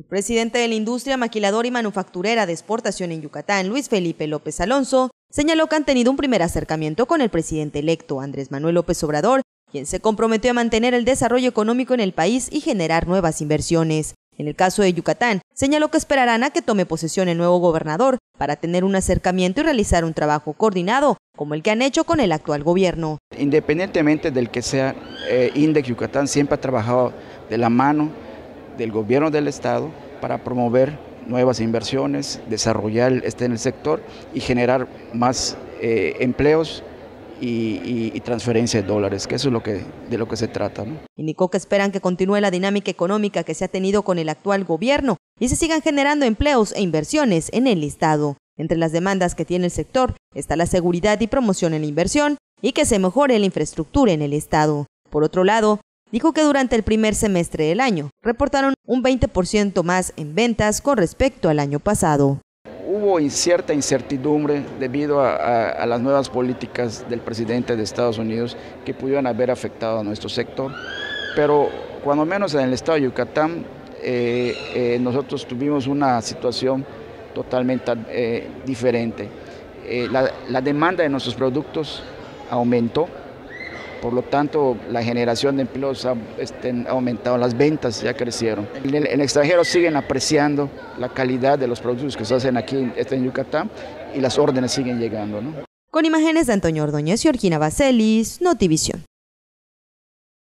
presidente de la industria maquiladora y manufacturera de exportación en Yucatán, Luis Felipe López Alonso, señaló que han tenido un primer acercamiento con el presidente electo, Andrés Manuel López Obrador, quien se comprometió a mantener el desarrollo económico en el país y generar nuevas inversiones. En el caso de Yucatán, señaló que esperarán a que tome posesión el nuevo gobernador para tener un acercamiento y realizar un trabajo coordinado, como el que han hecho con el actual gobierno. Independientemente del que sea, INDEX Yucatán siempre ha trabajado de la mano del gobierno del estado para promover nuevas inversiones, desarrollar en el sector y generar más empleos y transferencia de dólares, que eso es de lo que se trata, ¿no? Indicó que esperan que continúe la dinámica económica que se ha tenido con el actual gobierno y se sigan generando empleos e inversiones en el estado. Entre las demandas que tiene el sector está la seguridad y promoción en la inversión y que se mejore la infraestructura en el estado. Por otro lado, dijo que durante el primer semestre del año reportaron un 20% más en ventas con respecto al año pasado. Hubo cierta incertidumbre debido a las nuevas políticas del presidente de Estados Unidos que pudieran haber afectado a nuestro sector, pero cuando menos en el estado de Yucatán nosotros tuvimos una situación totalmente diferente. La demanda de nuestros productos aumentó, por lo tanto la generación de empleos ha aumentado, las ventas ya crecieron. En el extranjero siguen apreciando la calidad de los productos que se hacen aquí en Yucatán y las órdenes siguen llegando, ¿no? Con imágenes de Antonio Ordóñez y Orgina Baselis, Notivisión.